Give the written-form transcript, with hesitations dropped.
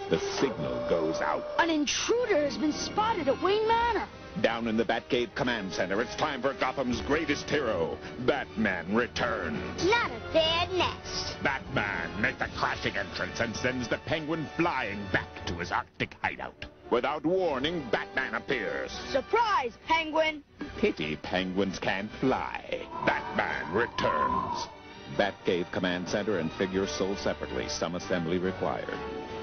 The signal goes out. An intruder has been spotted at Wayne Manor. Down in the Batcave Command Center, it's time for Gotham's greatest hero. Batman returns. Not a bad nest. Batman makes a crashing entrance and sends the Penguin flying back to his Arctic hideout. Without warning, Batman appears. Surprise, Penguin! Pity penguins can't fly. Batman returns. Batcave Command Center and figures sold separately. Some assembly required.